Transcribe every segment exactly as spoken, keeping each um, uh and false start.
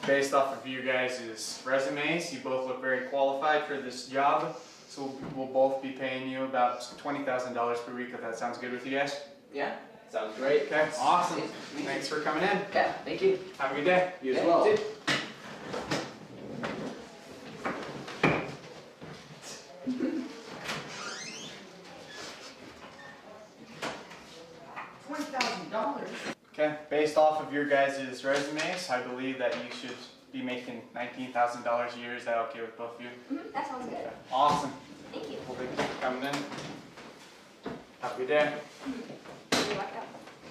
Based off of you guys' resumes, you both look very qualified for this job. So we'll both be paying you about twenty thousand dollars per week, if that sounds good with you guys. Yeah, sounds great. Okay, awesome. Thanks for coming in. Yeah, thank you. Have a good day. You as Yeah, well. You too. twenty thousand dollars? Okay, based off of your guys' resumes, I believe that you should be making nineteen thousand dollars a year. Is that okay with both of you? Mm-hmm, that sounds good. Okay. Awesome. Thank you. Well, thank you for coming in. Have a good day. Mm-hmm. You're welcome.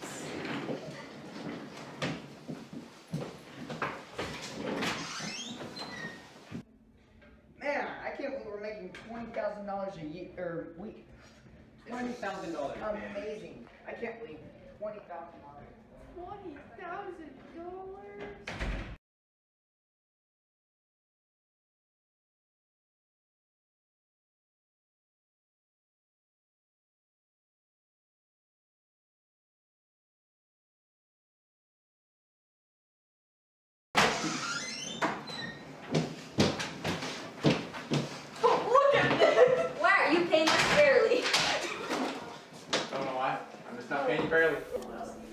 Man, I can't believe we're making twenty thousand dollars a year, or week. Twenty thousand dollars. Amazing. I can't believe twenty thousand dollars. Twenty thousand dollars? Look at this! Why are you paying this fairly? Don't know why. I'm just not paying you fairly.